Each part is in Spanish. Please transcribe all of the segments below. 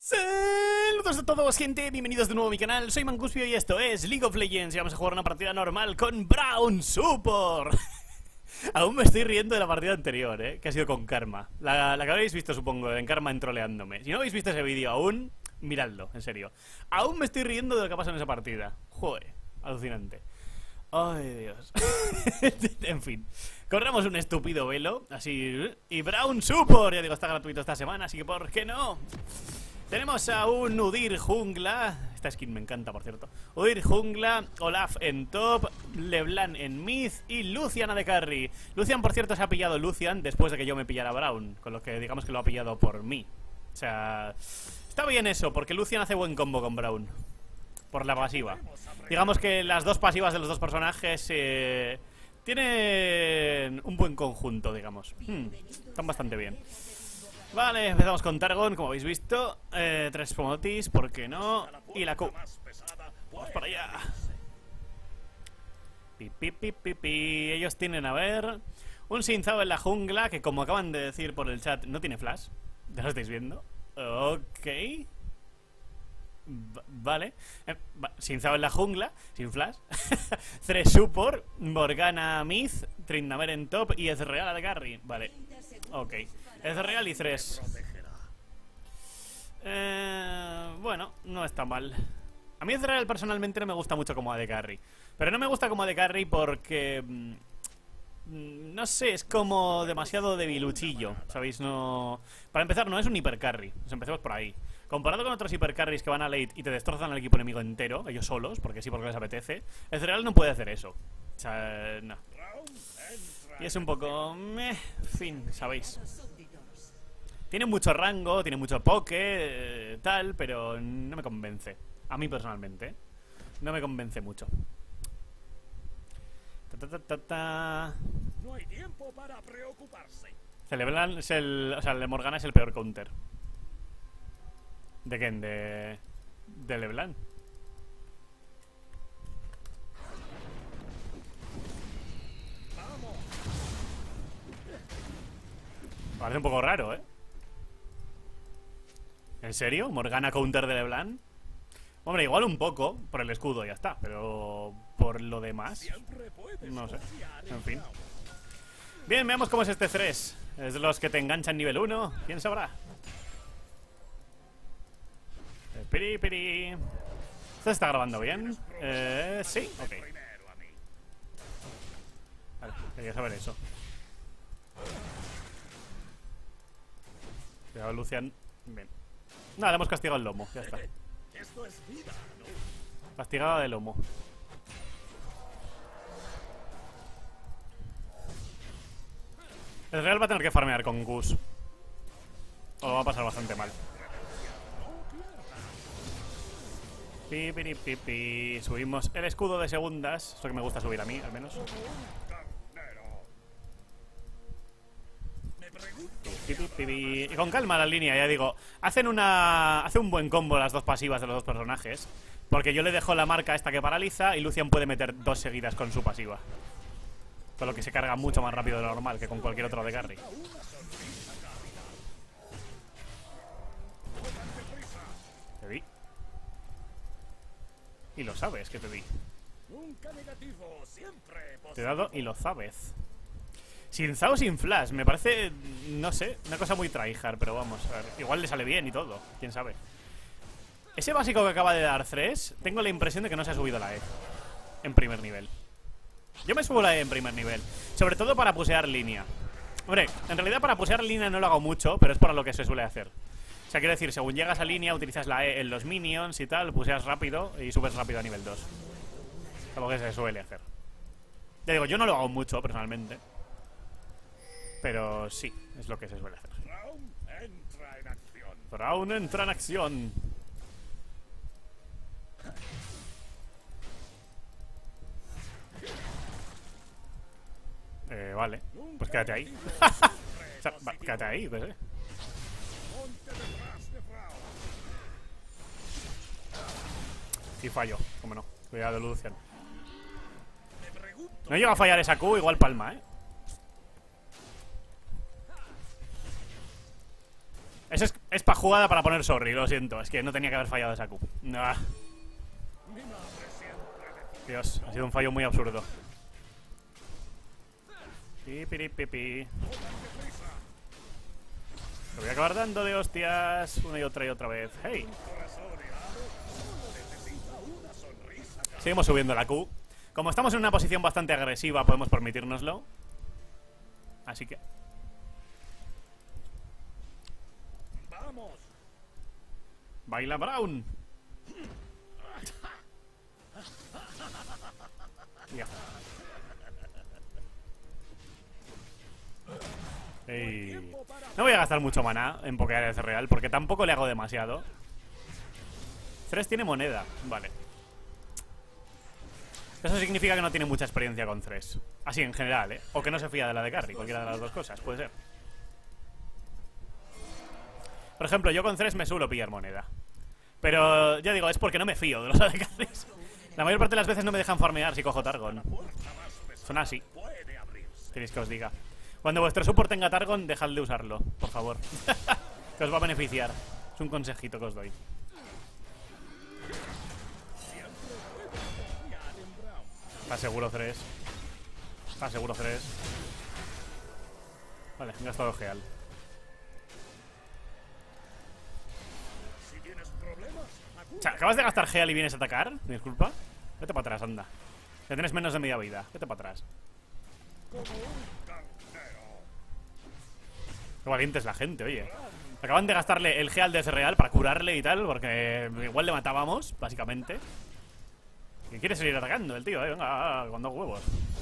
Saludos a todos, gente, bienvenidos de nuevo a mi canal. Soy Mancuspio y esto es League of Legends y vamos a jugar una partida normal con Braum Support. Aún me estoy riendo de la partida anterior, que ha sido con Karma. La que habréis visto, supongo, en Karma entroleándome. Si no habéis visto ese vídeo aún, miradlo, en serio. Aún me estoy riendo de lo que ha pasado en esa partida. Joder, alucinante. Ay, Dios. En fin, corremos un estúpido velo, así. Y Braum Support, ya digo, está gratuito esta semana, así que ¿por qué no? Tenemos a un Udyr jungla. Esta skin me encanta, por cierto. Udyr jungla, Olaf en top, LeBlanc en mid y Lucian de carry. Lucian, por cierto, se ha pillado Lucian después de que yo me pillara a Braum, con lo que digamos que lo ha pillado por mí. O sea, está bien eso, porque Lucian hace buen combo con Braum. Por la pasiva. Digamos que las dos pasivas de los dos personajes tienen un buen conjunto, digamos. Están bastante bien. Vale, empezamos con Targon, como habéis visto. 3 Pomotis, ¿por qué no? Y la Q. Vamos para allá. Pi. Ellos tienen, a ver, un Xin Zhao en la jungla, que como acaban de decir por el chat, no tiene flash. Ya lo estáis viendo. Ok. Vale. Xin Zhao en la jungla, sin flash. 3 support, Morgana mid, Tryndamere en top y Ezreal de carry. Vale. Ok. Ezreal y 3. Bueno, no está mal. A mí Ezreal personalmente no me gusta mucho como AD Carry. Pero no me gusta como AD Carry porque... no sé, es como demasiado debiluchillo, ¿sabéis? No... Para empezar, no es un hiper carry. Empecemos por ahí. Comparado con otros hiper carries que van a late y te destrozan al equipo enemigo entero, ellos solos, porque sí, porque les apetece, Ezreal no puede hacer eso. O sea, no. Y es un poco... fin, ¿sabéis? Tiene mucho rango, tiene mucho poke, tal, pero no me convence. A mí personalmente, no me convence mucho. No hay tiempo para preocuparse. LeBlanc es el... O sea, el de Morgana es el peor counter. ¿De quién? De LeBlanc. Parece un poco raro, ¿eh? ¿En serio? ¿Morgana counter de LeBlanc? Hombre, igual un poco, por el escudo ya está, pero por lo demás, no sé, en fin. Bien, veamos cómo es este Thresh. ¿Es de los que te enganchan nivel 1? ¿Quién sabrá? Piri. ¿Esto se está grabando bien? Sí, ok. Vale, quería saber eso. Cuidado, Lucian. Bien. Nada, le hemos castigado el lomo, ya está. Castigada de lomo. El Real va a tener que farmear con Gus. O lo va a pasar bastante mal. Pi. Subimos el escudo de segundas. Eso que me gusta subir a mí, al menos. Y con calma la línea, ya digo. Hace un buen combo las dos pasivas de los dos personajes. Porque yo le dejo la marca esta que paraliza y Lucian puede meter 2 seguidas con su pasiva. Con lo que se carga mucho más rápido de lo normal que con cualquier otro de carry. Te di. Y lo sabes que te di. Te he dado y lo sabes. Sin Zhao, sin flash, me parece, no sé, una cosa muy tryhard, pero vamos, a ver, igual le sale bien y todo, quién sabe. Ese básico que acaba de dar Thresh, tengo la impresión de que no se ha subido la E en primer nivel. Yo me subo la E en primer nivel, sobre todo para pusear línea. Hombre, en realidad para pusear línea no lo hago mucho, pero es para lo que se suele hacer. O sea, quiero decir, según llegas a línea, utilizas la E en los minions y tal, puseas rápido y subes rápido a nivel 2. Es lo que se suele hacer. Ya digo, yo no lo hago mucho, personalmente. Pero sí, es lo que se suele hacer. Braum entra en acción. Vale, pues quédate ahí. O sea, quédate ahí, pues Sí fallo, cómo no. Cuidado, Lucian. No llega a fallar esa Q, igual palma, Es para jugada para poner sorry, lo siento. Es que no tenía que haber fallado esa Q. Ah. Dios, ha sido un fallo muy absurdo. Pipiripipi. Lo voy a acabar dando de hostias una y otra vez. ¡Hey! Seguimos subiendo la Q. Como estamos en una posición bastante agresiva, podemos permitírnoslo. Así que... ¡Vamos! ¡Baila Braun! Ya. Ey. No voy a gastar mucho maná en pokear ese real, porque tampoco le hago demasiado. Thresh tiene moneda, vale. Eso significa que no tiene mucha experiencia con Thresh. Así en general, ¿eh? O que no se fía de la de carry, cualquiera de las dos cosas, puede ser. Por ejemplo, yo con Thresh me suelo pillar moneda. Pero, ya digo, es porque no me fío de los AD carries. La mayor parte de las veces no me dejan farmear si cojo Targon. Son así. ¿Queréis que os diga? Cuando vuestro support tenga Targon, dejad de usarlo, por favor. Que os va a beneficiar. Es un consejito que os doy. Está seguro Thresh. Está seguro Thresh. Vale, he gastado Geal. O sea, ¿acabas de gastar Geal y vienes a atacar? Disculpa. Vete para atrás, anda. Ya tienes menos de media vida. Vete para atrás. Qué valiente es la gente, oye. Acaban de gastarle el Geal de Real para curarle y tal, porque igual le matábamos, básicamente. ¿Qué quiere seguir atacando el tío? Venga, con 2 huevos.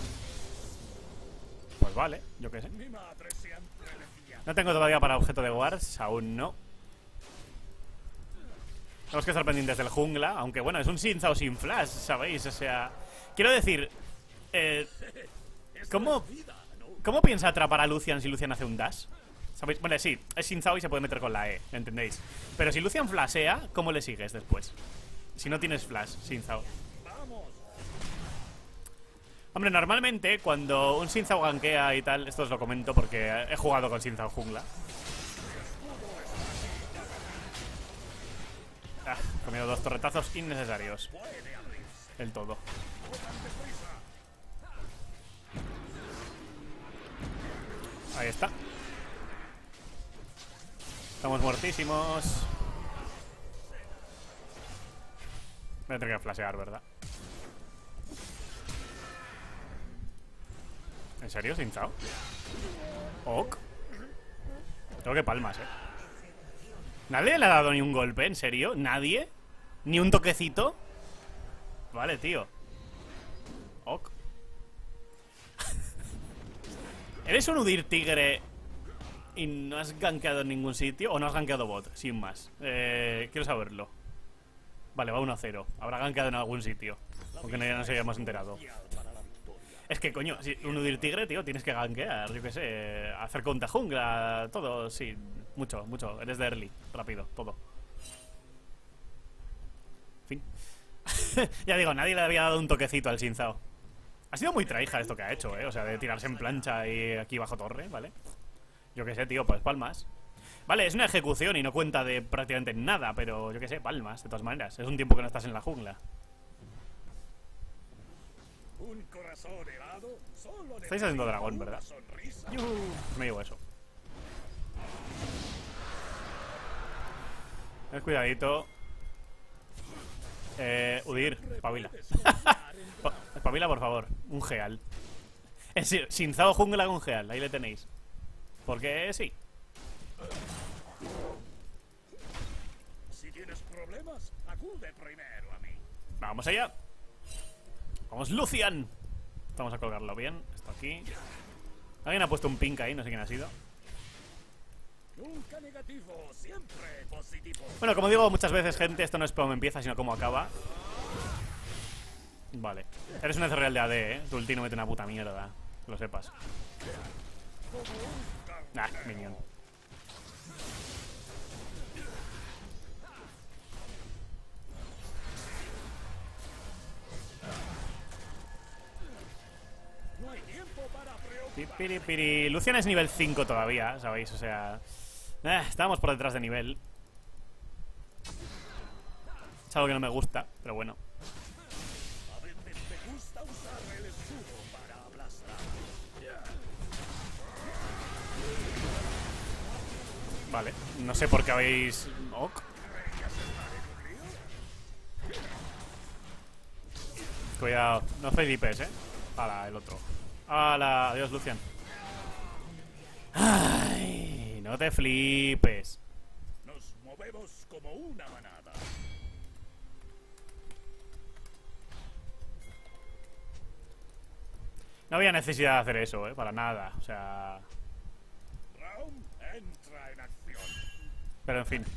Pues vale, yo qué sé. No tengo todavía para objeto de Wars, aún no. Tenemos que estar pendientes del jungla, aunque bueno, es un Xin Zhao sin flash, ¿sabéis? O sea, quiero decir, ¿cómo piensa atrapar a Lucian si Lucian hace un dash? ¿Sabéis? Bueno, sí, es Xin Zhao y se puede meter con la E, ¿entendéis? Pero si Lucian flashea, ¿cómo le sigues después? Si no tienes flash, Xin Zhao. Hombre, normalmente cuando un Xin Zhao gankea y tal, esto os lo comento porque he jugado con Xin Zhao jungla. He comido 2 torretazos innecesarios. El todo. Ahí está. Estamos muertísimos. Voy a tener que flashear, ¿verdad? ¿En serio, Xin Zhao? Ok. Tengo que palmas, ¿Nadie le ha dado ni un golpe? ¿En serio? ¿Nadie? ¿Ni un toquecito? Vale, tío. Ok. ¿Eres un Udyr tigre y no has gankeado en ningún sitio? ¿O no has gankeado bot? Sin más. Quiero saberlo. Vale, va 1-0. Habrá gankeado en algún sitio. Aunque no, ya nos hayamos enterado. Es que, coño, si un Udyr tigre, tío, tienes que gankear. Yo qué sé. Hacer contra jungla. Todo, sí. Mucho, mucho. Eres de early. Rápido, todo. Fin. Ya digo, nadie le había dado un toquecito al Xin Zhao. Ha sido muy tryhard esto que ha hecho, O sea, de tirarse en plancha y aquí bajo torre, ¿vale? Yo qué sé, tío, pues palmas. Vale, es una ejecución y no cuenta de prácticamente nada, pero yo qué sé, palmas, de todas maneras. Es un tiempo que no estás en la jungla. Estáis haciendo dragón, ¿verdad? Me llevo eso. Cuidadito. Udyr, espabila. Espabila, por favor. Un Geal. Xin Zhao jungla con Geal. Ahí le tenéis. Porque sí. Si tienes problemas, acude primero a mí. Vamos allá. Vamos, Lucian. Vamos a colgarlo bien. Esto aquí. Alguien ha puesto un pink ahí, no sé quién ha sido. Nunca negativo, siempre positivo. Bueno, como digo muchas veces, gente, esto no es cómo empieza, sino cómo acaba. Vale. Eres un real de AD, Tu ulti no mete una puta mierda. Que lo sepas. Minion. No hay tiempo para preocuparse. Pipiripiri. Lucian es nivel 5 todavía, ¿sabéis? O sea... estamos por detrás de nivel. Es algo que no me gusta, pero bueno. A veces me gusta usar el escudo para aplastar. Vale, no sé por qué habéis... Ok. Cuidado, no flipes, Para el otro. ¡Hala! Adiós, Lucian. Ay, no te flipes. Nos movemos como una manada. No había necesidad de hacer eso, para nada. O sea... Braum entra en acción. Pero en fin.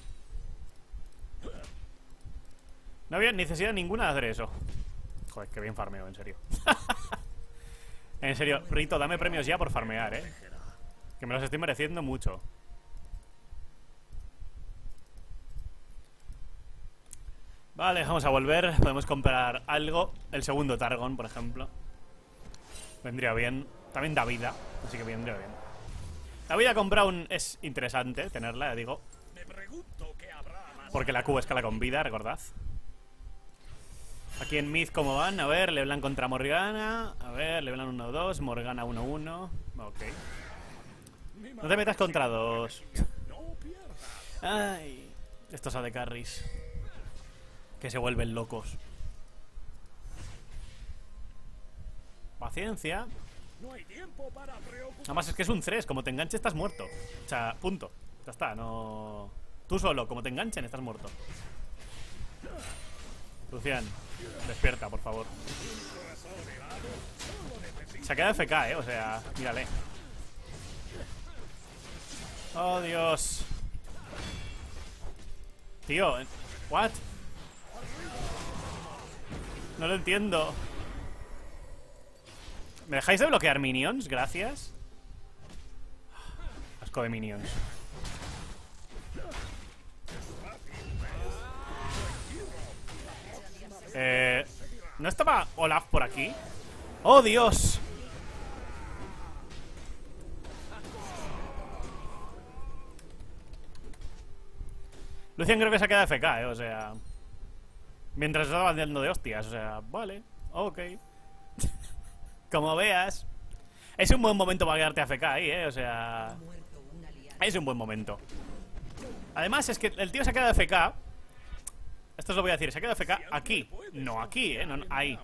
No había necesidad ninguna de hacer eso. Joder, qué bien farmeo, en serio. En serio, Rito, dame premios ya por farmear, que me los estoy mereciendo mucho. Vale, vamos a volver. Podemos comprar algo. El segundo Targon, por ejemplo. Vendría bien. También da vida, así que vendría bien. La vida con Braum es interesante tenerla, ya digo. Me pregunto qué habrá más. Porque la Q escala con vida, recordad. Aquí en Mid, ¿cómo van? A ver, Leblanc contra Morgana. A ver, Leblanc 1-2, Morgana 1-1. Ok. No te metas contra dos. No pierdas. Ay, estos AD carries que se vuelven locos. Paciencia. No hay tiempo para preocuparse. Además es que es un 3, como te enganche estás muerto. O sea, punto. Ya está, no... Tú solo, como te enganchen estás muerto. Lucian, despierta, por favor. Se ha quedado FK, o sea, mírale. Oh, Dios. Tío, ¿what? No lo entiendo. ¿Me dejáis de bloquear minions? Gracias. Asco de minions. ¿No estaba Olaf por aquí? ¡Oh, Dios! Lucian creo que se ha quedado FK, o sea... Mientras estaba dando de hostias, o sea... Vale, ok. Como veas. Es un buen momento para quedarte AFK ahí, o sea... Es un buen momento. Además es que el tío se ha quedado AFK. Esto os lo voy a decir, se ha quedado AFK aquí. No aquí, no, ahí.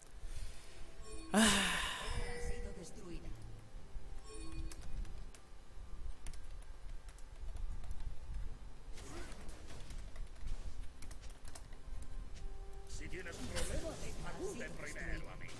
Si tienes problemas, acude primero a mí.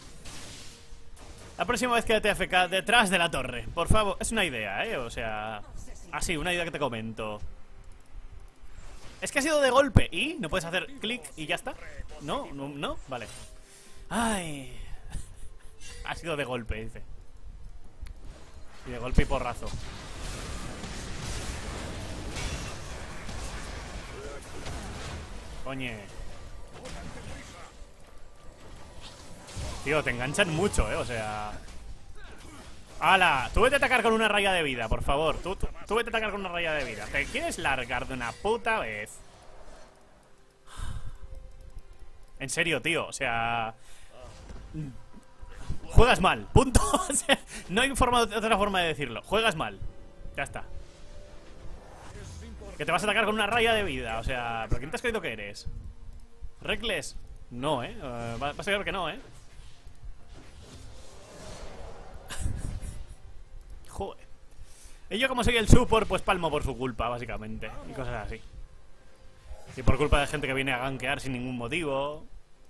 La próxima vez quédate AFK detrás de la torre. Por favor, es una idea, o sea... Así, una idea que te comento. Es que ha sido de golpe. ¿Y? ¿No puedes hacer clic y ya está? ¿No? ¿No? ¿No? Vale. Ay. Ha sido de golpe, dice. Y de golpe y porrazo. Coñe. Tío, te enganchan mucho, o sea... ¡Hala! Tú vete a atacar con una raya de vida, por favor. Tú vete a atacar con una raya de vida. ¿Te quieres largar de una puta vez? En serio, tío, o sea... Juegas mal, punto. O sea, no hay otra forma de decirlo. Juegas mal. Ya está. Que te vas a atacar con una raya de vida, o sea... ¿Pero quién te has creído que eres? ¿Reckless? No, vas a ver que no, Joder. Y yo como soy el support, pues palmo por su culpa, básicamente. Y cosas así. Y por culpa de gente que viene a gankear sin ningún motivo.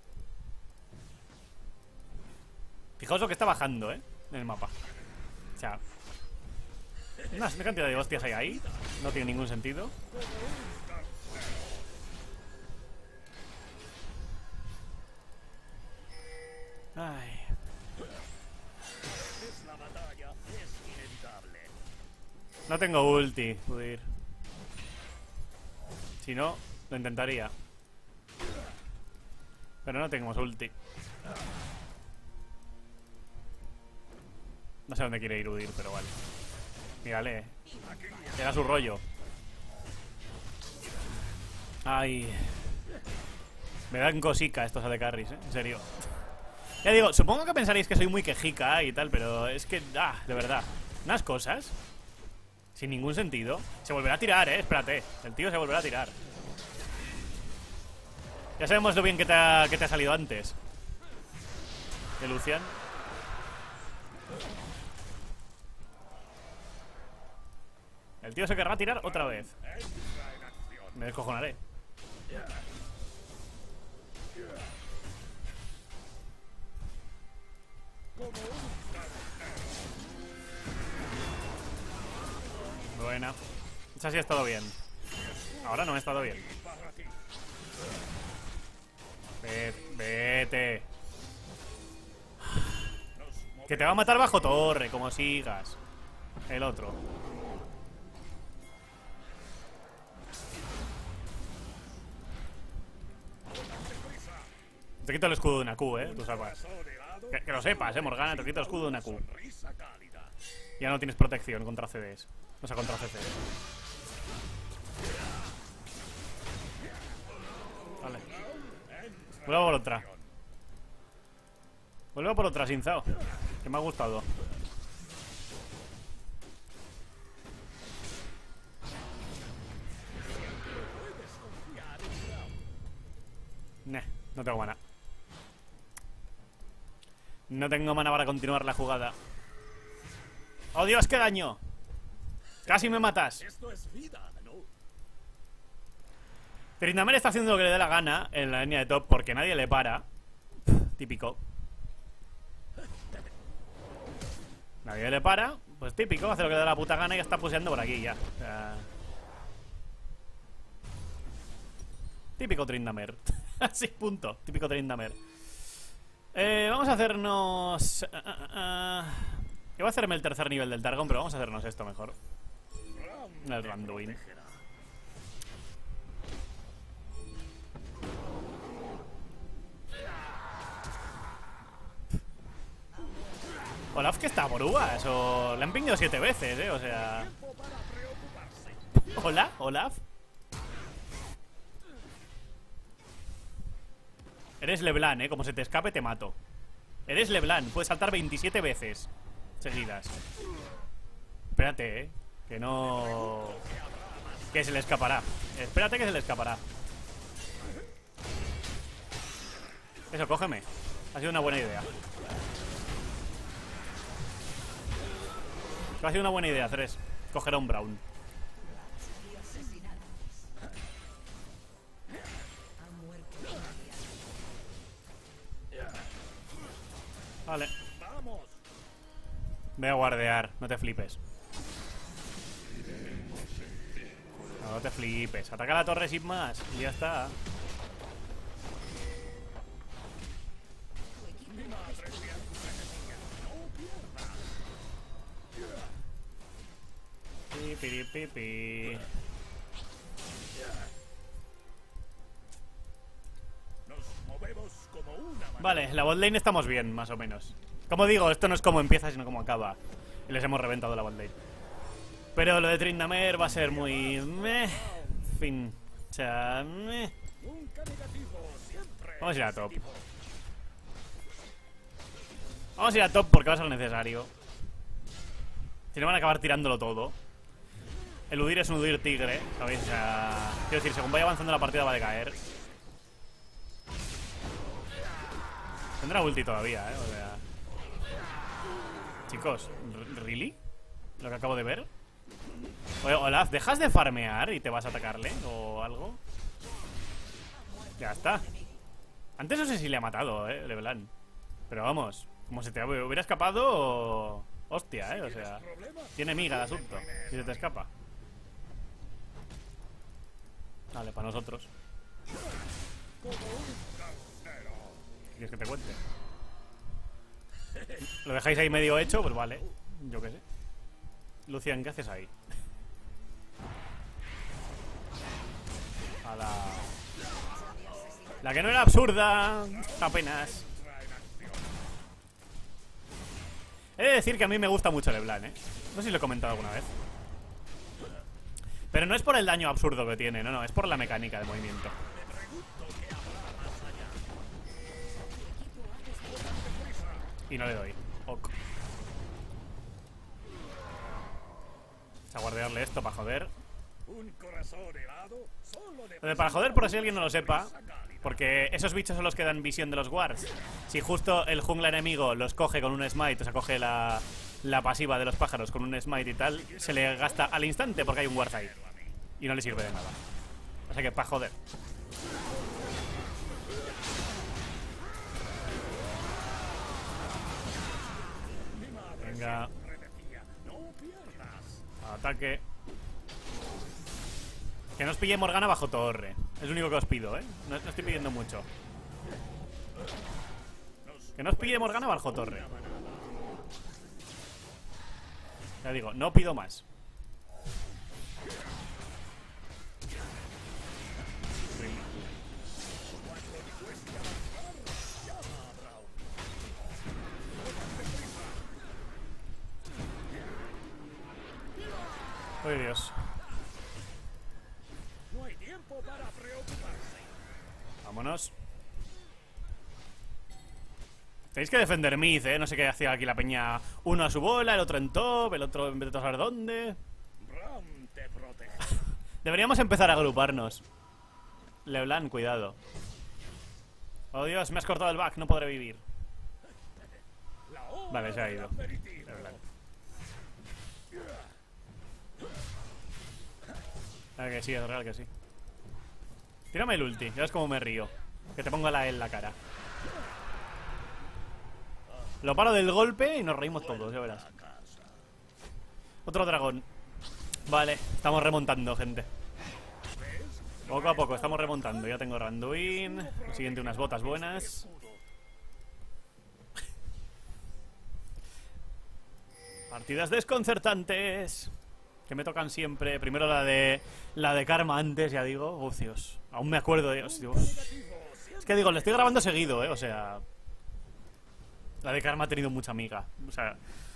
Fijaos lo que está bajando, en el mapa. O sea, una cantidad de hostias hay ahí. No tiene ningún sentido. Ay. La batalla es inevitable. No tengo ulti, Udir. Si no, lo intentaría. Pero no tenemos ulti. No sé dónde quiere ir Udir, pero vale. Mírale. Llega su rollo. Ay. Me dan cosica estos AD Carries, en serio. Ya digo, supongo que pensaréis que soy muy quejica y tal, pero es que, de verdad, unas cosas sin ningún sentido. Se volverá a tirar, espérate. El tío se volverá a tirar. Ya sabemos lo bien que te ha salido antes de Lucian. El tío se querrá tirar otra vez. Me descojonaré. Buena. Esa sí ha estado bien. Ahora no ha estado bien. Vete. Que te va a matar bajo torre, como sigas. El otro. Te quito el escudo de una Q, tú sabes. Que lo sepas, Morgana, te quito el escudo de una Q. Ya no tienes protección contra CDs. O sea, contra CCs. Vale. Vuelvo por otra. Vuelvo por otra, Sinzao. Que me ha gustado. No tengo mana. No tengo mana para continuar la jugada. ¡Oh, Dios, qué daño! Casi me matas. Tryndamere está haciendo lo que le dé la gana en la línea de top porque nadie le para. Típico. Nadie le para. Pues típico, hace lo que le da la puta gana y ya está puseando por aquí ya. O sea... Típico Tryndamere. Así, punto. Típico Tryndamere. Vamos a hacernos... Yo voy a hacerme el tercer nivel del Targon, pero vamos a hacernos esto mejor. El Randuin. Olaf que está por uvas, o... Le han pingado 7 veces, o sea... ¿Hola? ¿Olaf? Eres LeBlanc, como se te escape te mato. Eres LeBlanc, puedes saltar 27 veces seguidas. Espérate, que no... Que se le escapará. Espérate que se le escapará. Eso, cógeme. Ha sido una buena idea. Ha sido una buena idea, 3. Coger a un Braum. Vale. Voy a guardear, no te flipes. No te flipes. Ataca la torre sin más y ya está. Pi. Vale, la botlane estamos bien, más o menos. Como digo, esto no es como empieza, sino como acaba. Y les hemos reventado la botlane. Pero lo de Tryndamere va a ser muy... En fin. O sea... Vamos a ir a top. Vamos a ir a top porque va a ser necesario. Si no van a acabar tirándolo todo. Eludir es un eludir tigre, ¿sabéis? O sea... Quiero decir, según vaya avanzando la partida va a decaer. Tendrá ulti todavía, o sea... Chicos, ¿really? Lo que acabo de ver. Oye, Olaf, ¿dejas de farmear y te vas a atacarle? ¿O algo? Ya está. Antes no sé si le ha matado, LeBlanc. Pero vamos, como se te hubiera escapado... Hostia, o sea... Tiene miga el asunto, si se te escapa. Vale, para nosotros. ¿Quieres que te cuente? ¿Lo dejáis ahí medio hecho? Pues vale, yo qué sé. Lucian, ¿qué haces ahí? A la que no era absurda. Apenas. He de decir que a mí me gusta mucho LeBlanc, No sé si lo he comentado alguna vez. Pero no es por el daño absurdo que tiene, no, es por la mecánica de movimiento. Y no le doy. Ok. Vamos a guardarle esto para joder. Un corazón helado solo Para joder, por si alguien no lo sepa, porque esos bichos son los que dan visión de los wards. Si justo el jungla enemigo los coge con un smite, o sea, coge la pasiva de los pájaros con un smite y tal, se le gasta al instante porque hay un ward ahí. Y no le sirve de nada. O sea que para joder. Venga. Ataque. Que no os pille Morgana bajo torre. Es lo único que os pido, ¿eh? No estoy pidiendo mucho. Que no os pille Morgana bajo torre. Ya digo, no pido más. ¡Ay, Dios! No hay tiempo para preocuparse. Vámonos. Tenéis que defender mid, ¿eh? No sé qué hacía aquí la peña. Uno a su bola, el otro en top, el otro en vez de saber dónde. Braum te protege. Deberíamos empezar a agruparnos. Leblanc, cuidado. Oh, Dios, me has cortado el back, no podré vivir. Vale, se ha ido. Leblanc. Que sí, es real que sí. Tírame el ulti, ya ves cómo me río. Que te ponga la E en la cara. Lo paro del golpe y nos reímos todos, ya verás. Otro dragón. Vale, estamos remontando, gente. Poco a poco, estamos remontando. Ya tengo Randuin. El siguiente unas botas buenas. Partidas desconcertantes que me tocan siempre. Primero la de Karma antes, ya dios. Uf, Dios. Aún me acuerdo de Dios. Es que digo, le estoy grabando seguido, o sea. La de Karma ha tenido mucha amiga. O sea.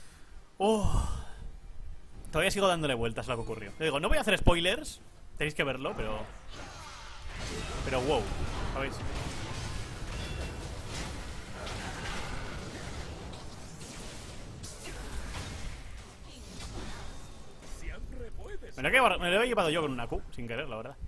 Todavía sigo dándole vueltas a lo que ocurrió. Le digo, no voy a hacer spoilers. Tenéis que verlo, pero wow, ¿sabéis? Me lo he llevado yo con una Q, sin querer, la verdad.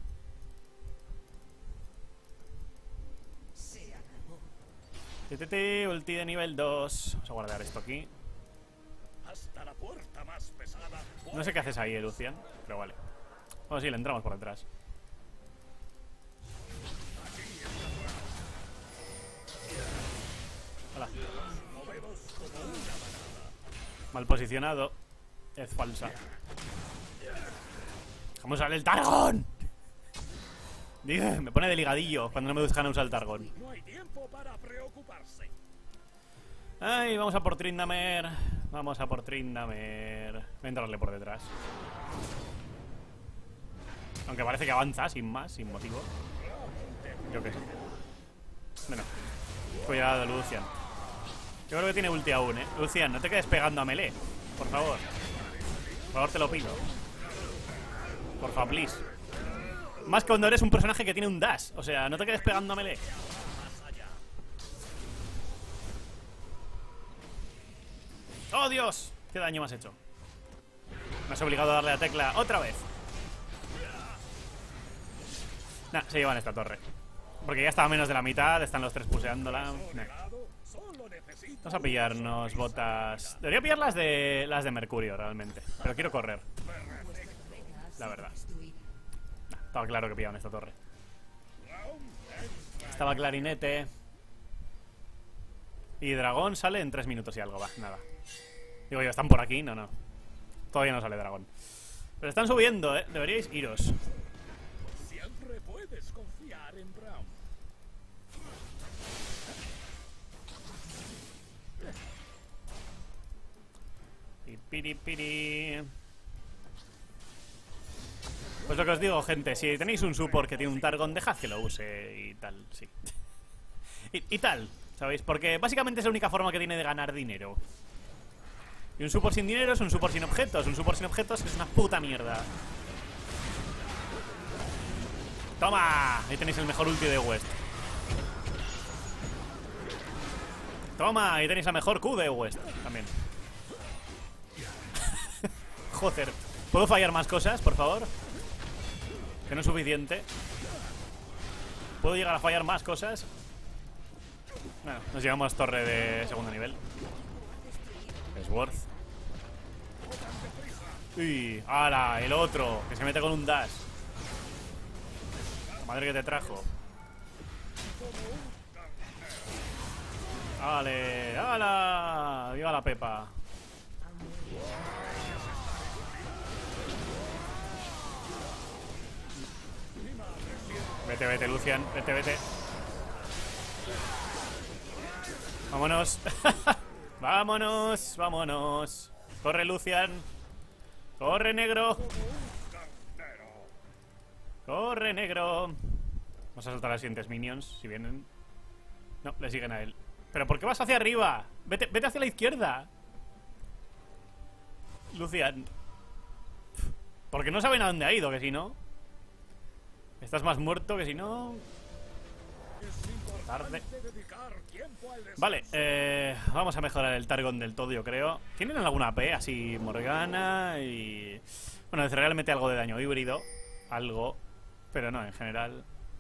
Ulti de nivel 2. Vamos a guardar esto aquí. Hasta la puerta más pesada. No sé qué haces ahí, Lucian, pero vale. Bueno, sí, le entramos por detrás. Hola. Mal posicionado. Es falsa. Vamos a usar el Targon. Dije, me pone de ligadillo cuando no me dejan usar el Targon. No hay tiempo para preocuparse. Ay, vamos a por Tryndamere. Vamos a por Tryndamere. Voy a entrarle por detrás. Aunque parece que avanza sin más, sin motivo. Yo qué sé. Bueno, cuidado, Lucian. Yo creo que tiene ulti aún, Lucian, no te quedes pegando a melee. Por favor. Por favor, te lo pido. Porfa, please. Más cuando eres un personaje que tiene un dash. O sea, no te quedes pegando a melee. ¡Oh, Dios! ¿Qué daño me has hecho? Me has obligado a darle a tecla otra vez. Nah, se llevan esta torre. Porque ya estaba a menos de la mitad. Están los tres puseándola. Nah. Vamos a pillarnos botas. Debería pillar las de Mercurio, realmente. Pero quiero correr. La verdad. Nah, estaba claro que pillaban esta torre. Estaba clarinete. Y dragón sale en 3 minutos y algo, va, nada. Digo yo, ¿están por aquí? No, no. Todavía no sale dragón. Pero están subiendo, deberíais iros. Siempre puedes confiar en Braum. Piri. Pues lo que os digo, gente, si tenéis un support que tiene un Targon, dejad que lo use y tal, sí. y tal, ¿sabéis? Porque básicamente es la única forma que tiene de ganar dinero. Y un support sin dinero es un support sin objetos. Un support sin objetos es una puta mierda. ¡Toma! Ahí tenéis el mejor ulti de West. Toma, ahí tenéis la mejor Q de West también. Joder. ¿Puedo fallar más cosas, por favor? Que no es suficiente. ¿Puedo llegar a fallar más cosas? Bueno, nos llevamos torre de segundo nivel. Es worth. Uy, ¡hala! El otro, que se mete con un dash. Madre que te trajo. ¡Vale! ¡Hala! ¡Viva la Pepa! Vete, vete, Lucian. Vete, vete. Vámonos. Vámonos, vámonos. Corre, Lucian. Corre, negro. Corre, negro. Vamos a saltar a los siguientes minions, si vienen. No, le siguen a él. ¿Pero por qué vas hacia arriba? Vete, vete hacia la izquierda. Lucian. Porque no saben a dónde ha ido, que si no. Estás más muerto que si no. Tarde. Vale, vamos a mejorar el Targon del todo, yo creo. ¿Tienen alguna AP? Así Morgana y... Bueno, de realmente algo de daño híbrido. Algo. Pero no, en general...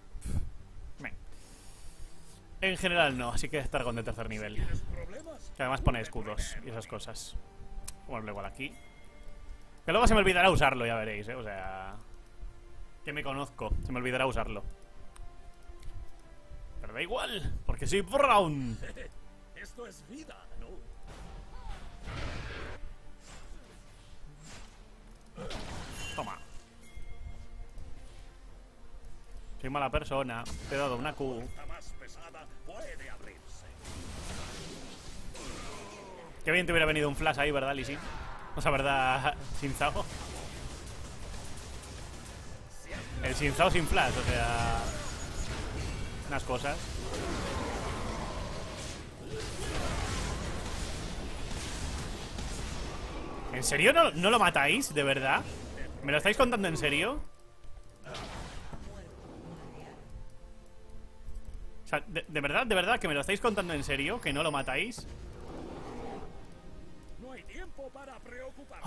En general no, así que es Targon de tercer nivel. Que además pone escudos y esas cosas. Bueno, igual aquí. Que luego se me olvidará usarlo, ya veréis, o sea... Que me conozco, se me olvidará usarlo. Pero da igual, porque soy Braun. Esto es vida, ¿no? Toma. Soy mala persona. Te he dado una Q. La más pesada puede abrirse. Qué bien te hubiera venido un flash ahí, ¿verdad, Lisi? O sea, ¿verdad, Shinzao? El Shinzao sin flash, o sea... Unas cosas. ¿En serio no lo matáis? ¿De verdad? ¿Me lo estáis contando en serio? O sea, de verdad que me lo estáis contando en serio, que no lo matáis. No hay tiempo para preocuparse.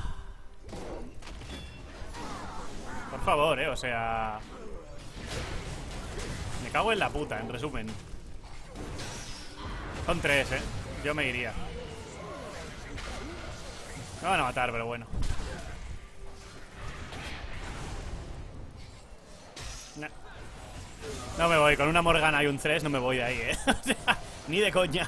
Por favor, o sea... Me cago en la puta, en resumen. Son 3, yo me iría. Me van a matar, pero bueno. No me voy, con una Morgana y un 3 no me voy de ahí, O sea, ni de coña.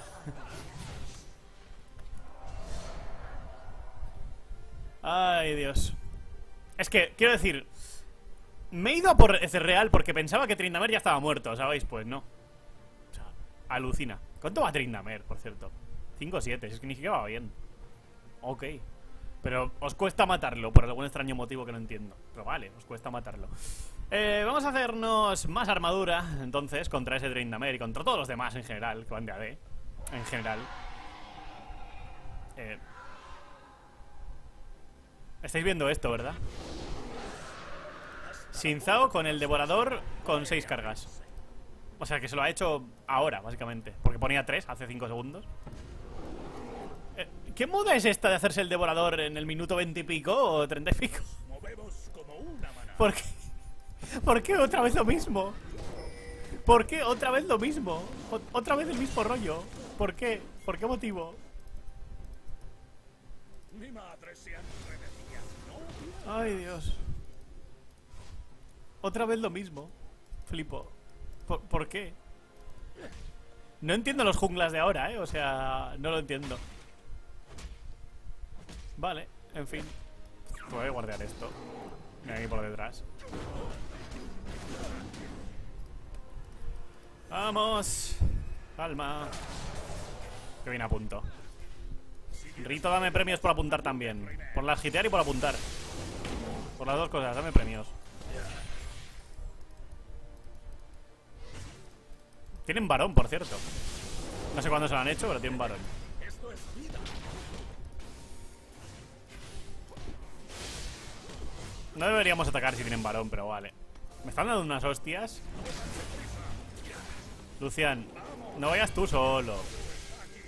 Ay, Dios. Es que, quiero decir, me he ido a por ese real porque pensaba que Tryndamere ya estaba muerto, ¿sabéis? Pues no. O sea, alucina. ¿Cuánto va Tryndamere, por cierto? 5-7, es que ni siquiera va bien. Ok. Pero os cuesta matarlo por algún extraño motivo que no entiendo. Pero vale, os cuesta matarlo. Vamos a hacernos más armadura, entonces, contra ese Tryndamere y contra todos los demás en general, que van de AD. En general. Estáis viendo esto, ¿verdad? Shinzao con el devorador con 6 cargas. O sea que se lo ha hecho ahora, básicamente. Porque ponía 3 hace 5 segundos. ¿Qué moda es esta de hacerse el devorador en el minuto 20 y pico o 30 y pico? Movemos como una manada. ¿Por qué? ¿Por qué otra vez lo mismo? ¿Por qué otra vez lo mismo? Otra vez el mismo rollo. ¿Por qué? ¿Por qué motivo? Mi madre siempre decía, no. Ay, Dios. Otra vez lo mismo. Flipo. ¿Por qué? No entiendo los junglas de ahora, O sea, no lo entiendo. Vale, en fin. Voy a guardar esto. Mira aquí por detrás. Vamos. Calma. Que viene a punto. Rito, dame premios por apuntar también. Por la gitear y por apuntar. Por las dos cosas, dame premios. Tienen varón, por cierto. No sé cuándo se lo han hecho, pero tienen varón. Esto es vida. No deberíamos atacar si tienen varón, pero vale. Me están dando unas hostias. Lucian, no vayas tú solo.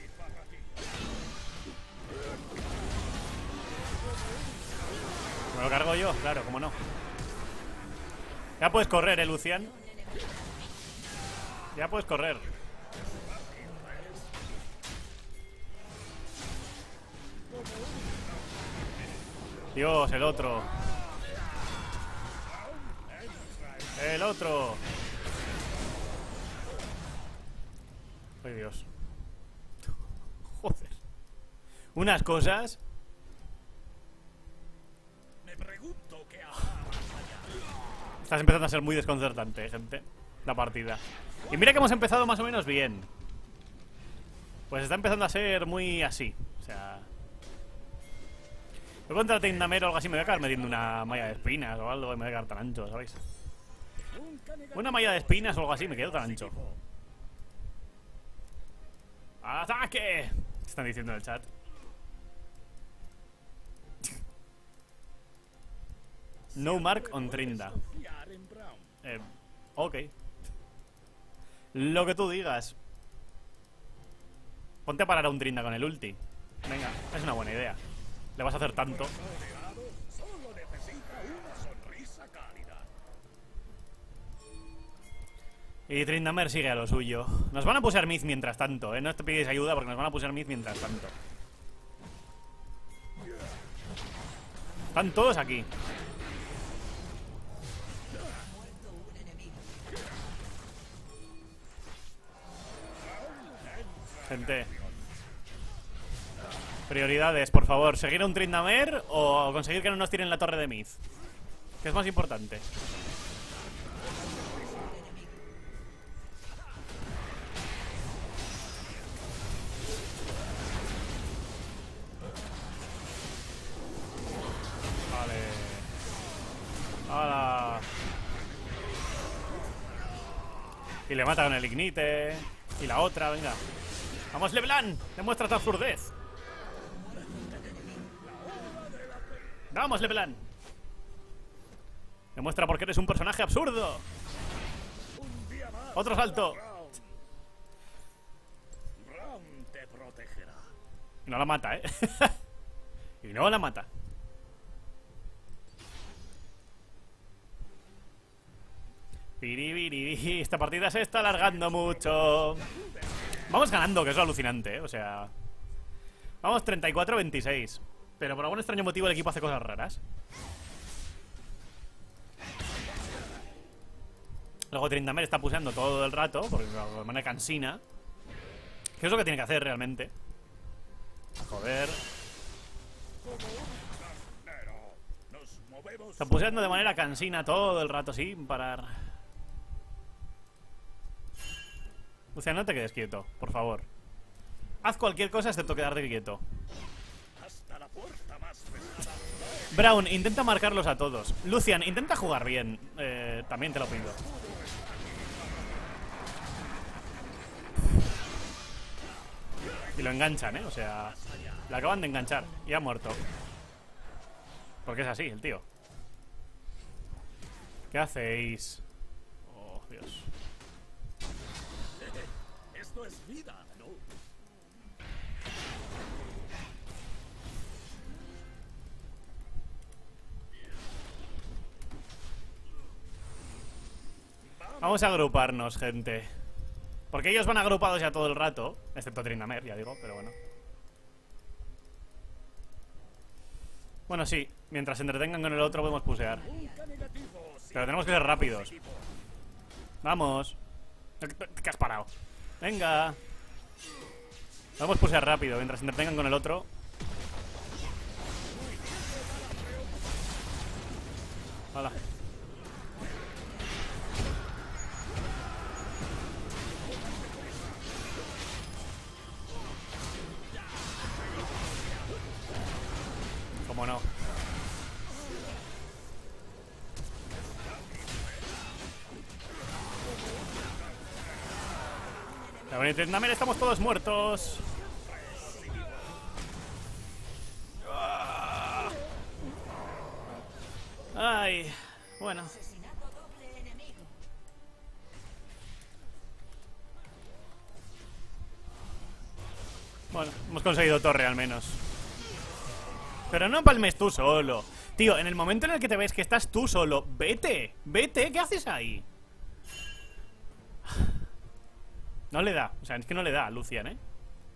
lo cargo yo, claro, cómo no. Ya puedes correr, Lucian. Ya puedes correr. Dios, el otro. El otro. Ay, Dios. Joder. Unas cosas. Me pregunto qué habrá más allá. Estás empezando a ser muy desconcertante, gente. La partida. Y mira que hemos empezado más o menos bien. Pues está empezando a ser muy así. O sea... Yo contra Tryndamere o algo así me voy a quedar metiendo una malla de espinas o algo y me voy a quedar tan ancho, ¿sabéis? Una malla de espinas o algo así me quedo tan ancho. ¡Ataque! Están diciendo en el chat. No mark on Trinda. Confiar en Brown. Ok. Lo que tú digas. Ponte a parar a un Trinda con el ulti. Venga, es una buena idea. Le vas a hacer tanto. Rodeado, solo necesita una sonrisa cálida. Y Tryndamere sigue a lo suyo. Nos van a pusar mid mientras tanto, ¿eh? No te pides ayuda porque nos van a pusar mid mientras tanto. Están todos aquí. Gente. Prioridades, por favor. ¿Seguir a un Tryndamere o conseguir que no nos tiren la torre de mid? ¿Qué es más importante? Vale. ¡Hala! Y le mata con el Ignite. Y la otra, venga. ¡Vamos, LeBlanc! ¡Demuestra tu absurdez! ¡Vamos, LeBlanc! Demuestra por qué eres un personaje absurdo. Un día más. Otro salto. Brown. Brown te protegerá. Y no la mata, ¿eh? Y no la mata. Piribiri. Esta partida se está alargando mucho. Vamos ganando, que es lo alucinante, ¿eh? O sea... Vamos 34-26. Pero por algún extraño motivo el equipo hace cosas raras. Luego Tryndamere está puseando todo el rato, porque de manera cansina. ¿Qué es lo que tiene que hacer realmente? Joder. Pero nos movemos. Está puseando de manera cansina todo el rato sin parar. Lucian, no te quedes quieto, por favor. Haz cualquier cosa excepto quedarte quieto. Hasta la puerta más pesada. Brown, intenta marcarlos a todos. Lucian, intenta jugar bien. También te lo pido. Y lo enganchan, ¿eh? O sea, lo acaban de enganchar. Y ha muerto. Porque es así, el tío. ¿Qué hacéis? Oh, Dios. Esto es vida, ¿no? Vamos a agruparnos, gente. Porque ellos van agrupados ya todo el rato. Excepto Tryndamere, ya digo, pero bueno. Bueno, sí. Mientras se entretengan con el otro podemos pusear. Nunca negativo. Pero tenemos que ser rápidos. Vamos. ¿Qué has parado? Venga. Vamos a pusear rápido mientras se entretengan con el otro. Hala. ¿Cómo no? La Tryndamere, estamos todos muertos. Ay, bueno. Bueno, hemos conseguido torre al menos. Pero no palmes tú solo. Tío, en el momento en el que te ves que estás tú solo, vete, vete, ¿qué haces ahí? No le da, o sea, es que no le da a Lucian, ¿eh?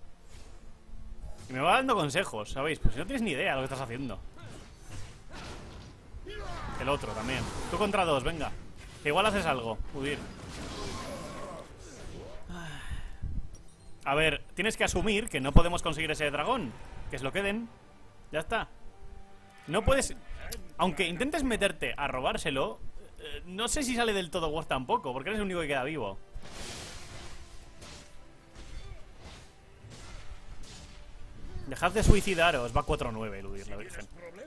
Y me va dando consejos, ¿sabéis? Pues si no tienes ni idea de lo que estás haciendo. El otro también. Tú contra dos, venga. Que igual haces algo, Udyr. A ver, tienes que asumir que no podemos conseguir ese dragón. Que es lo que den. Ya está. No puedes... Aunque intentes meterte a robárselo, no sé si sale del todo worth tampoco, porque eres el único que queda vivo. Dejad de suicidaros. Va 4-9 el Udyr, la virgen.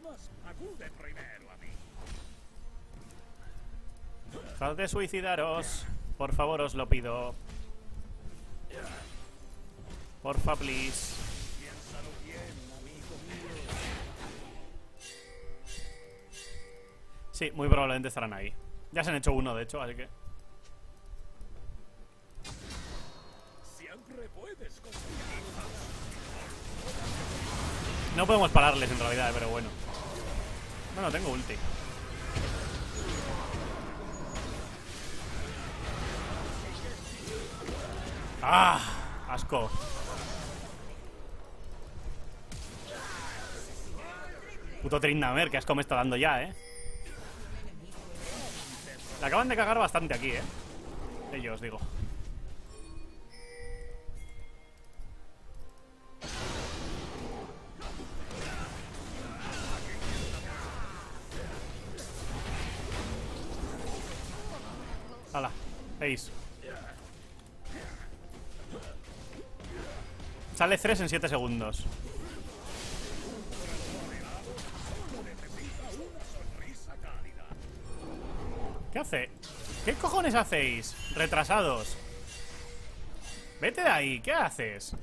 Dejad de suicidaros. Por favor, os lo pido. Porfa, please. Sí, muy probablemente estarán ahí. Ya se han hecho uno, de hecho, así que... No podemos pararles en realidad, pero bueno. Bueno, tengo ulti. ¡Ah! Asco. Puto Tryndamere, que asco me está dando ya, ¿eh? Le acaban de cagar bastante aquí, ¿eh? Ellos, digo. Hala, Ace. Sale 3 en 7 segundos. ¿Qué hace? ¿Qué cojones hacéis? Retrasados. Vete de ahí, ¿qué haces?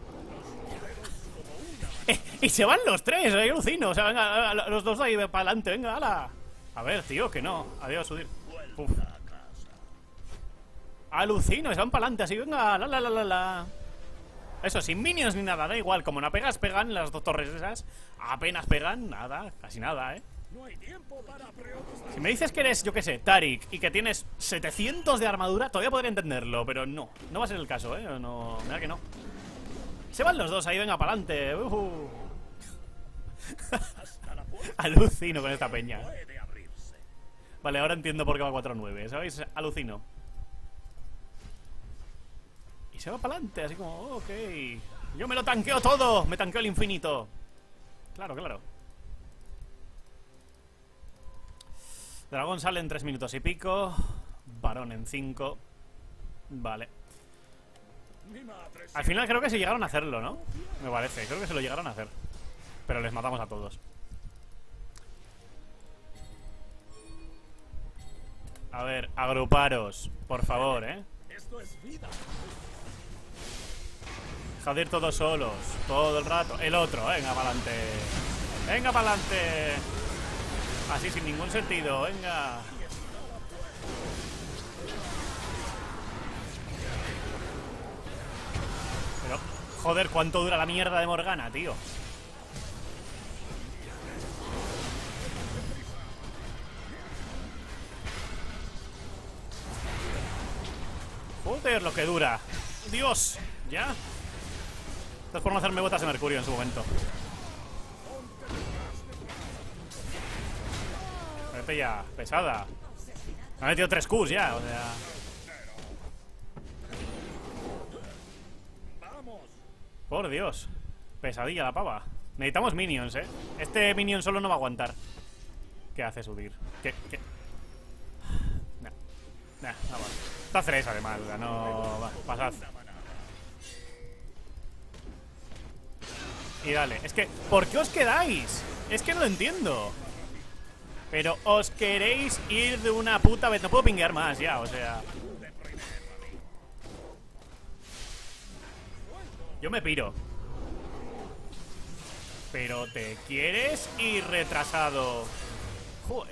Y se van los tres, yo alucino. O sea, venga, los dos ahí para adelante, venga, ala. A ver, tío, que no. Adiós, Udyr. Uf. Alucino, se van para adelante así, venga, la. Eso, sin minions ni nada, da igual. Como no pegas, pegan las dos torres esas. Apenas pegan, nada, casi nada, ¿eh? Si me dices que eres, yo qué sé, Taric y que tienes 700 de armadura, todavía podría entenderlo, pero no. No va a ser el caso, ¿eh? No, mira que no. Se van los dos ahí, venga, para adelante. Alucino con esta peña. Vale, ahora entiendo por qué va 4-9, ¿sabéis? Alucino. Y se va para adelante, así como, ok. Yo me lo tanqueo todo, me tanqueo el infinito. Claro, claro. Dragón sale en 3 minutos y pico. Varón en 5. Vale. Al final creo que se llegaron a hacerlo, ¿no? Me parece, creo que se lo llegaron a hacer. Pero les matamos a todos. A ver, agruparos, por favor, ¿eh? Dejad de ir todos solos, todo el rato. El otro, venga para adelante. Venga para adelante. Así sin ningún sentido, venga. Pero, joder, ¿cuánto dura la mierda de Morgana, tío? Joder, lo que dura. Dios, ¿ya? Esto es por no hacerme botas de mercurio en su momento. Vete ya, pesada. Me ha metido 3 Qs ya, o sea. Por Dios. Pesadilla la pava. Necesitamos minions, ¿eh? Este minion solo no va a aguantar. ¿Qué haces, Udyr? ¿Qué? Nah, vamos. Está 3 además, o sea, no... Va, pasad. Y dale. Es que, ¿por qué os quedáis? Es que no lo entiendo. Pero os queréis ir de una puta vez. No puedo pinguear más ya, o sea. Yo me piro. Pero te quieres ir retrasado. Joder.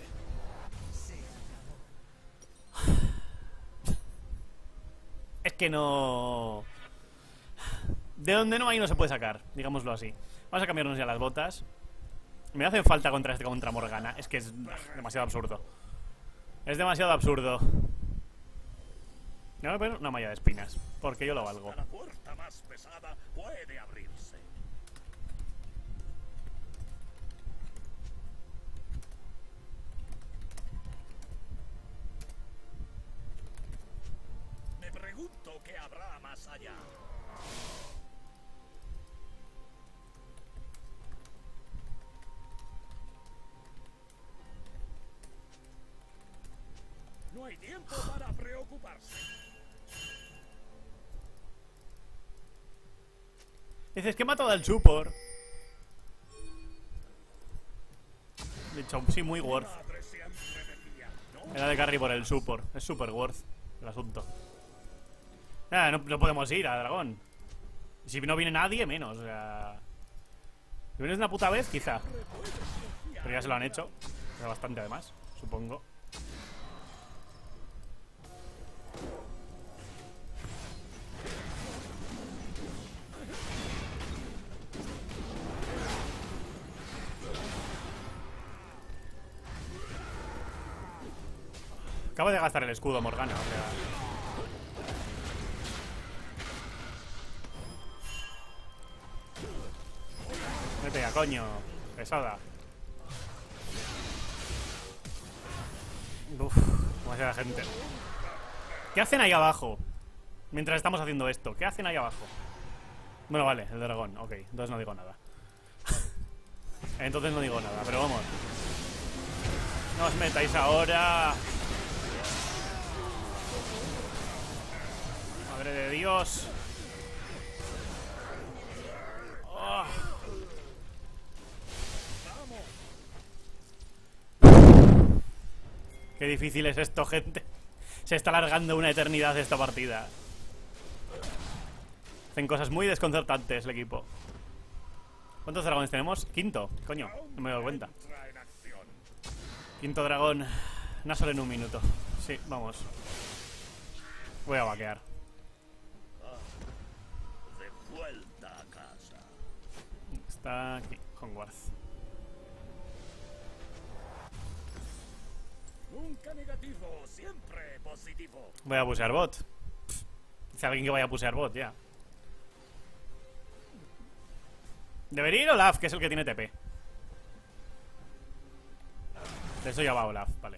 Es que no... De donde no hay no se puede sacar, digámoslo así. Vamos a cambiarnos ya las botas. Me hacen falta contra Morgana. Es que es demasiado absurdo. Es demasiado absurdo. No, pero una malla de espinas, porque yo lo valgo. La puerta más pesada puede abrirse. Me pregunto qué habrá más allá. No hay tiempo para preocuparse. Dices que he matado al support. De hecho, sí, muy worth. Madre siempre decía, ¿no? Era de carry por el support. Es super worth el asunto. Nada, no podemos ir a dragón. Y si no viene nadie, menos. O sea, si vienes una puta vez, quizá. Pero ya se lo han hecho. O sea, bastante además, supongo. Acabo de gastar el escudo Morgana, o sea. Vete ya, coño. Pesada. Uf, demasiada gente. ¿Qué hacen ahí abajo? Mientras estamos haciendo esto, ¿qué hacen ahí abajo? Bueno, vale, el dragón, ok, entonces no digo nada. Entonces no digo nada, pero vamos. No os metáis ahora. Madre de Dios. Oh. Qué difícil es esto, gente. Se está alargando una eternidad esta partida. Hacen cosas muy desconcertantes el equipo. ¿Cuántos dragones tenemos? Quinto, coño, no me he dado cuenta. Entra en acción. Quinto dragón. No solo en un minuto. Sí, vamos. Voy a vaquear. De vuelta a casa. Está aquí, Hogwarts. Nunca negativo, siempre positivo. Voy a pusear bot. Dice alguien que vaya a pusear bot, ya. Debería ir Olaf, que es el que tiene TP. De eso ya va Olaf, vale.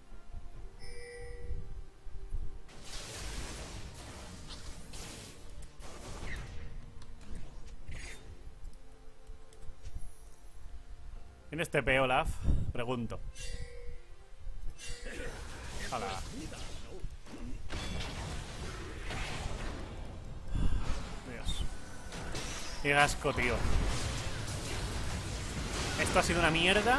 ¿Tienes TP, Olaf? Pregunto. Hola. Dios. Qué asco, tío. Esto ha sido una mierda.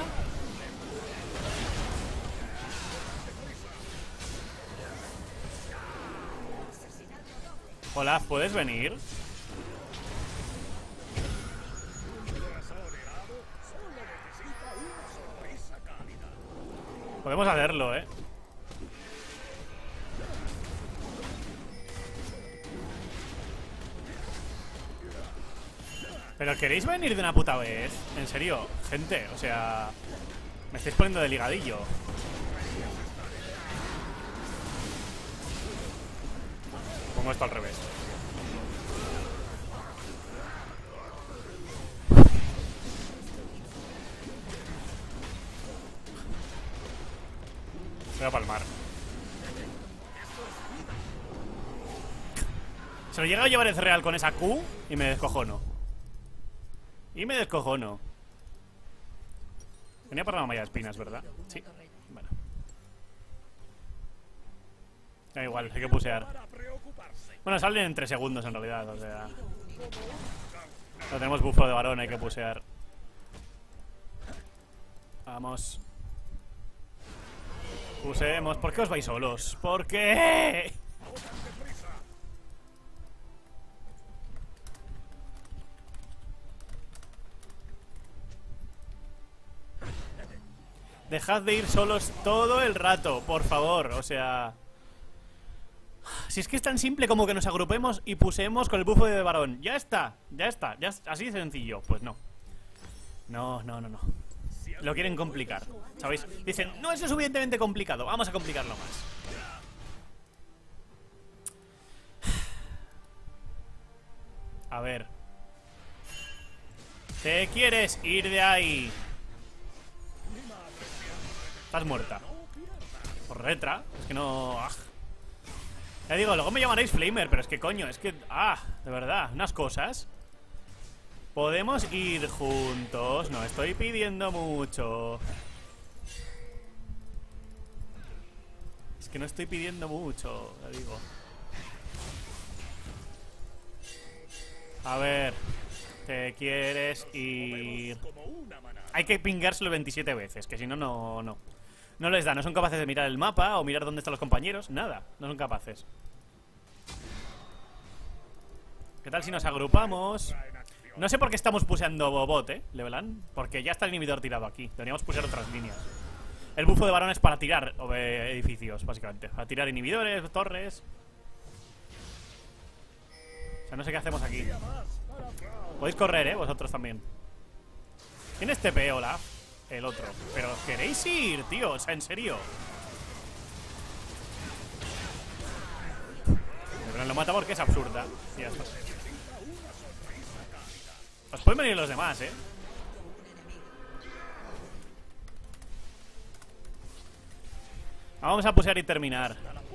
Olaf, ¿puedes venir? Podemos hacerlo, ¿eh? ¿Pero queréis venir de una puta vez? En serio, gente, o sea... Me estáis poniendo de ligadillo. Pongo esto al revés. Voy a palmar. Se lo llega a llevar el real con esa Q y me descojono. Y me descojono. Venía para una malla de espinas, ¿verdad? Sí. Bueno. Da igual, hay que pusear. Bueno, salen en 3 segundos en realidad, o sea... No tenemos bufo de varón, hay que pusear. Vamos. Puseemos. ¿Por qué os vais solos? ¿Por qué? Dejad de ir solos todo el rato, por favor, o sea... Si es que es tan simple como que nos agrupemos y pusemos con el bufo de varón. Ya está, así de sencillo. Pues no. No. lo quieren complicar, ¿sabéis? Dicen, no es lo suficientemente complicado, vamos a complicarlo más. A ver. ¿Te quieres ir de ahí? Estás muerta. Por retra, es que no... Ya digo, luego me llamaréis Flamer, pero es que coño, es que... de verdad, unas cosas. Podemos ir juntos. No estoy pidiendo mucho. Es que no estoy pidiendo mucho, ya digo. A ver. ¿Te quieres ir? Hay que pingárselo 27 veces, que si no, no les da. No son capaces de mirar el mapa o mirar dónde están los compañeros. Nada, no son capaces. ¿Qué tal si nos agrupamos? No sé por qué estamos puseando bot, Levelan. Porque ya está el inhibidor tirado aquí. Deberíamos pusar otras líneas. El bufo de varón es para tirar edificios, básicamente. Para tirar inhibidores, torres. O sea, no sé qué hacemos aquí. Podéis correr, vosotros también. ¿Quién es TP, Olaf? El otro. Pero ¿queréis ir, tío? O sea, en serio. Pero lo mata porque es absurda. Y ya está. Os pueden venir los demás, Vamos a pusear y terminar.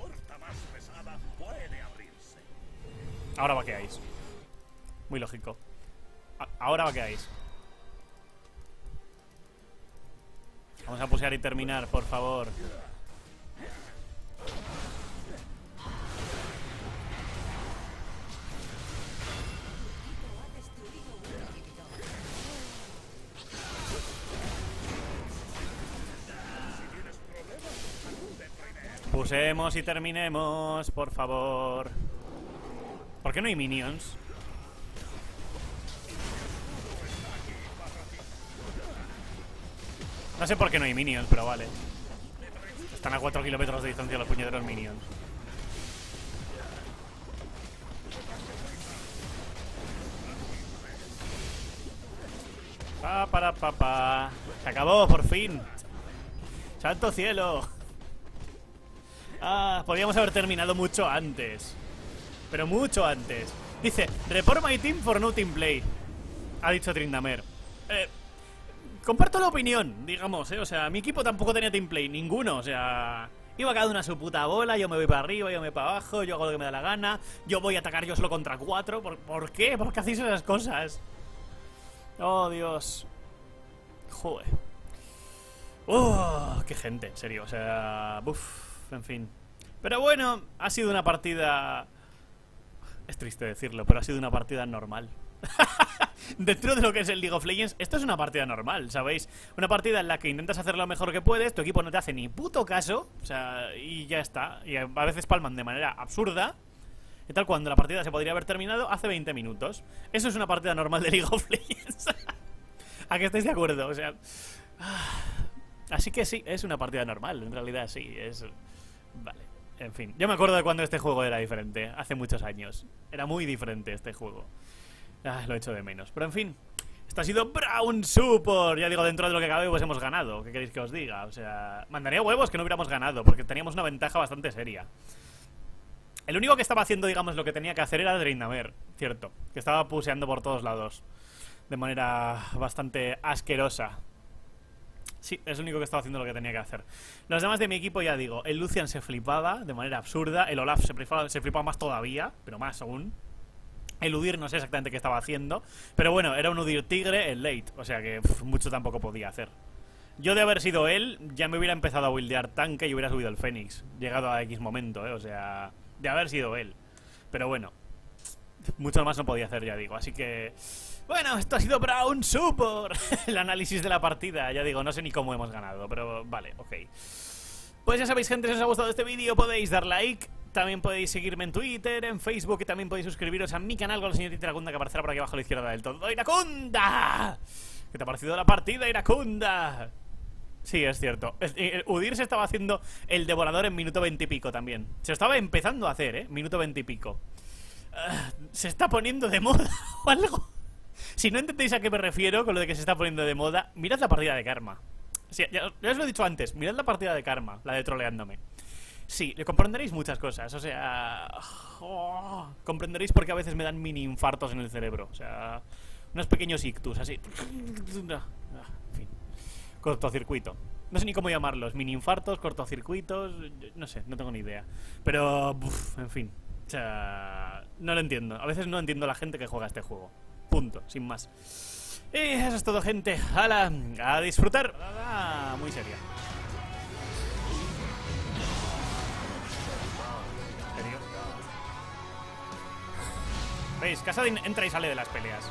Ahora vaqueáis. Muy lógico. Ahora vaqueáis. Vamos a pusear y terminar, por favor. Pusemos y terminemos, por favor. ¿Por qué no hay minions? No sé por qué no hay minions, pero vale. Están a 4 kilómetros de distancia los puñeteros minions. Pa. Se acabó, por fin. ¡Santo cielo! Podríamos haber terminado mucho antes. Pero mucho antes. Dice, report my team for no team play. Ha dicho Tryndamere. Comparto la opinión, digamos, O sea, mi equipo tampoco tenía team play. Ninguno, o sea... Iba cada una a su puta bola. Yo me voy para arriba, yo me voy para abajo. Yo hago lo que me da la gana. Yo voy a atacar yo solo contra 4. ¿Por qué? ¿Por qué hacéis esas cosas? Oh, Dios. Joder. Qué gente, en serio, o sea... en fin. Pero bueno, ha sido una partida... Es triste decirlo, pero ha sido una partida normal. Dentro de lo que es el League of Legends, esto es una partida normal, ¿sabéis? Una partida en la que intentas hacer lo mejor que puedes, tu equipo no te hace ni puto caso, o sea, y ya está. Y a veces palman de manera absurda. Y tal, cuando la partida se podría haber terminado hace 20 minutos. Eso es una partida normal de League of Legends. ¿A qué estáis de acuerdo? O sea... Así que sí, es una partida normal, en realidad sí, es... Vale, en fin. Yo me acuerdo de cuando este juego era diferente, hace muchos años. Era muy diferente este juego. Lo echo de menos, pero en fin. Esto ha sido Brown Support. Ya digo, dentro de lo que cabe, pues hemos ganado. ¿Qué queréis que os diga? O sea, mandaría huevos que no hubiéramos ganado, porque teníamos una ventaja bastante seria. El único que estaba haciendo, digamos, lo que tenía que hacer era Tryndamere, cierto. Que estaba puseando por todos lados de manera bastante asquerosa. Sí, es el único que estaba haciendo lo que tenía que hacer. Los demás de mi equipo, ya digo, el Lucian se flipaba de manera absurda. El Olaf se flipaba más todavía, pero más aún. El Udyr no sé exactamente qué estaba haciendo, pero bueno, era un Udyr tigre en late, o sea que mucho tampoco podía hacer. Yo de haber sido él, ya me hubiera empezado a buildear tanque y hubiera subido el Fénix, llegado a X momento, o sea, de haber sido él. Pero bueno, mucho más no podía hacer, ya digo, así que... Bueno, esto ha sido Brown Support. El análisis de la partida, ya digo, no sé ni cómo hemos ganado, pero vale, ok. Pues ya sabéis, gente, si os ha gustado este vídeo podéis dar like. También podéis seguirme en Twitter, en Facebook, y también podéis suscribiros a mi canal con la señorita Iracunda, que aparecerá por aquí abajo a la izquierda del todo. ¡Iracunda! ¿Qué te ha parecido la partida, Iracunda? Sí, es cierto. Udyr se estaba haciendo el devorador en minuto 20 y pico también. Se lo estaba empezando a hacer, minuto 20 y pico. ¿Se está poniendo de moda o algo? Si no entendéis a qué me refiero con lo de que se está poniendo de moda, mirad la partida de Karma. Sí, ya os lo he dicho antes, mirad la partida de Karma, la de troleándome. Sí, le comprenderéis muchas cosas, o sea... comprenderéis por qué a veces me dan mini infartos en el cerebro, o sea... unos pequeños ictus, así... en fin. Cortocircuito. No sé ni cómo llamarlos, mini infartos, cortocircuitos... no sé, no tengo ni idea. Pero... en fin. O sea... no lo entiendo, a veces no entiendo a la gente que juega este juego. Punto, sin más. Y eso es todo, gente. ¡Hala! A disfrutar. Muy seria. ¿Veis? Kassadin entra y sale de las peleas.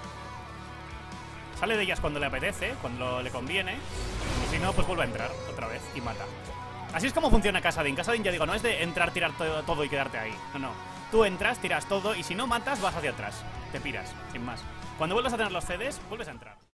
Sale de ellas cuando le apetece, cuando le conviene. Y si no, pues vuelve a entrar otra vez y mata. Así es como funciona Kassadin. Kassadin, ya digo, no es de entrar, tirar todo y quedarte ahí. No, no. Tú entras, tiras todo y si no matas, vas hacia atrás. Te piras, sin más. Cuando vuelvas a tener los CDs, vuelves a entrar.